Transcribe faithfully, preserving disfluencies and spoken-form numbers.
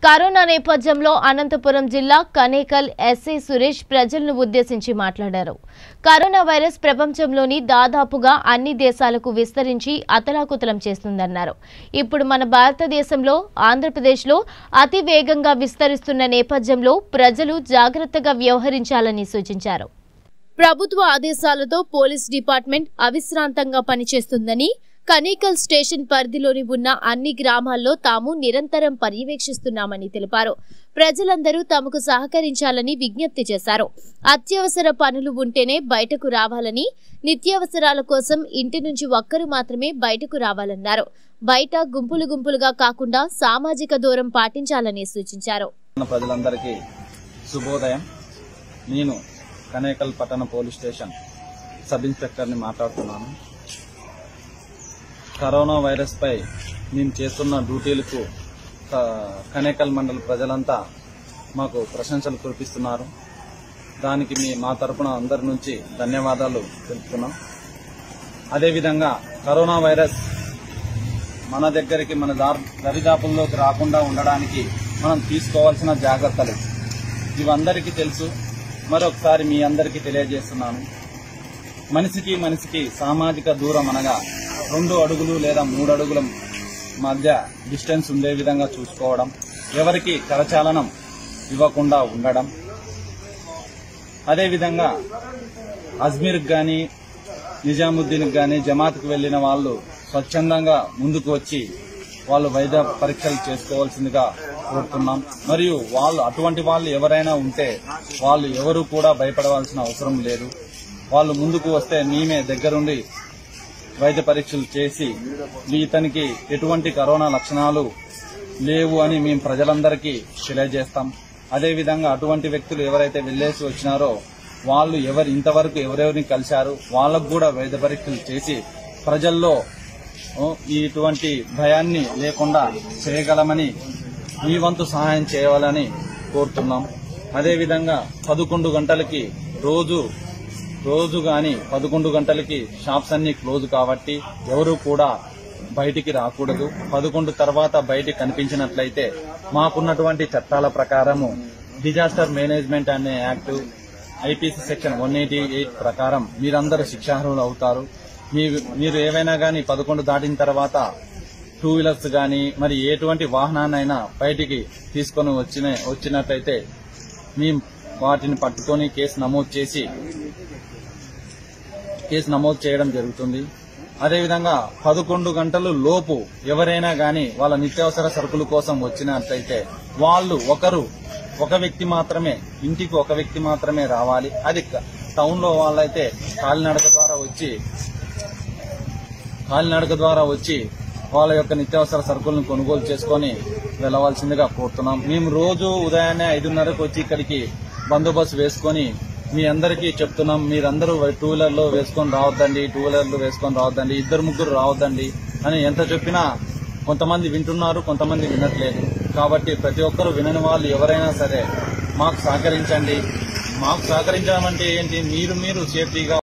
Corona నేపథ్యంలో అనంతపురం జిల్లా Kanekal SI Suresh ప్రజలను ఉద్దేశించి మాట్లాడారు. కరోనా వైరస్ ప్రపంచంలోని దాదాపుగా అన్ని దేశాలకు విస్తరించి అతలాకుతలం చేస్తుందన్నారు. ఇప్పుడు మన భారతదేశంలో ఆంధ్రప్రదేశ్లో అతి వేగంగా విస్తరిస్తున్న నేపథ్యంలో ప్రజలు జాగ్రత్తగా వ్యవహరించాలని సూచించారు. ప్రభుత్వ ఆదేశాలతో పోలీస్ డిపార్ట్మెంట్ అవిశ్రాంతంగా పనిచేస్తుందని, కనేకల్ స్టేషన్ పరిధిలోని ఉన్న అన్ని గ్రామాల్లో తాము నిరంతరం పర్యవేక్షిస్తున్నామని తెలిపారు. ప్రజలందరూ తమకు సహకరించాలని విజ్ఞప్తి చేశారు. అత్యవసర పనులు ఉంటేనే బయటకు రావాలని, నిత్యావసరాల కోసం ఇంటి నుంచి ఒక్కరు మాత్రమే బయటకు రావాలన్నారు. బయట గుంపులు గుంపులుగా కాకుండా సామాజిక దూరం పాటించాలని సూచించారు. ప్రజలందరికీ శుభోదయం. నేను కనేకల్ పట్టణ పోలీస్ స్టేషన్ సబ్ ఇన్స్పెక్టర్ ని మాట్లాడుతున్నాను. కరోనా వైరస్ పై మేము చేస్తున్న డ్యూటీలకు కనేకల్ మండల ప్రజలంతా మాకు ప్రశంసలు కురిపిస్తున్నారు. దానికి మీ మా తరపున అందరి నుంచి ధన్యవాదాలు తెలుపుతున్నాం. అదేవిధంగా కరోనా వైరస్ మన దగ్గరికి మన దరిదాపుల్లోకి రాకుండా ఉండడానికి మనం తీసుకోవాల్సిన జాగ్రత్తలు ఇవందరికీ తెలుసు. మరొకసారి మీ అందరికీ తెలియజేస్తున్నాను. మనిషికి మనిషికి సామాజిక దూరం అనగా రెండు అడుగులు లేదా మూడు అడుగుల మధ్య డిస్టెన్స్ ఉండే విధంగా చూసుకోవడం, ఎవరికి కరచాలనం ఇవ్వకుండా ఉండడం. అదేవిధంగా అజ్మీర్కి గాని నిజాముద్దీన్కి గాని జమాత్కు వెళ్లిన వాళ్ళు స్వచ్ఛందంగా ముందుకు వచ్చి వాళ్ళు వైద్య పరీక్షలు చేసుకోవాల్సిందిగా కోరుతున్నాం. మరియు వాళ్ళు అటువంటి వాళ్ళు ఎవరైనా ఉంటే వాళ్ళు ఎవరు కూడా భయపడవలసిన అవసరం లేదు. వాళ్ళు ముందుకు వస్తే మేమే దగ్గరుండి వైద్య పరీక్షలు చేసి ఇతనికి ఎటువంటి కరోనా లక్షణాలు లేవు అని మేము ప్రజలందరికీ తెలియజేస్తాం. అదేవిధంగా అటువంటి వ్యక్తులు ఎవరైతే వెళ్లేసి వచ్చినారో వాళ్ళు ఎవరు ఇంతవరకు ఎవరెవరిని కలిశారు వాళ్ళకు కూడా వైద్య పరీక్షలు చేసి ప్రజల్లో ఇటువంటి భయాన్ని లేకుండా చేయగలమని మీ వంతు సహాయం చేయాలని కోరుతున్నాం. అదేవిధంగా పదకొండు గంటలకి రోజు రోజు గాని పదకొండు గంటలకి షాప్స్ అన్ని క్లోజ్ కాబట్టి ఎవరు కూడా బయటికి రాకూడదు. పదకొండు తర్వాత బయటికి కనిపించినట్లయితే మాకున్నటువంటి చట్టాల ప్రకారము డిజాస్టర్ మేనేజ్మెంట్ అనే act IPC section one eighty eight ప్రకారం మీరందరూ శిక్షార్హులు అవుతారు. మీరు ఏవైనా గాని పదకొండు దాటిన తర్వాత టూ వీలర్స్ గాని మరి ఎటువంటి వాహనాన్నైనా బయటికి తీసుకొని వచ్చిన వచ్చినట్లయితే మేము వాటిని పట్టుకొని కేసు నమోదు చేసి కేసు నమోదు చేయడం జరుగుతుంది. అదేవిధంగా పదకొండు గంటలు లోపు ఎవరైనా గాని వాళ్ళ నిత్యావసర సరుకుల కోసం వచ్చినట్లయితే వాళ్ళు ఒకరు ఒక వ్యక్తి మాత్రమే ఇంటికి ఒక వ్యక్తి మాత్రమే రావాలి. అది టౌన్ లో వాళ్ళైతే కాలినడక ద్వారా వచ్చి కాలినడక ద్వారా వచ్చి వాళ్ళ యొక్క నిత్యావసర సరుకులను కొనుగోలు చేసుకుని వెళ్లవలసిందిగా కోరుతున్నాం. మేము రోజు ఉదయాన్నే ఐదున్నరకు వచ్చి ఇక్కడికి బందోబస్తు వేసుకుని మీ అందరికీ చెప్తున్నాం. మీరందరూ టూ వీలర్లో వేసుకొని రావద్దండి, టూ వీలర్లు వేసుకొని రావద్దండి, ఇద్దరు ముగ్గురు రావద్దండి అని ఎంత చెప్పినా కొంతమంది వింటున్నారు, కొంతమంది వినట్లేదు. కాబట్టి ప్రతి ఒక్కరూ వినని వాళ్ళు ఎవరైనా సరే మాకు సహకరించండి. మాకు సహకరించడం అంటే ఏంటి, మీరు మీరు సేఫ్టీగా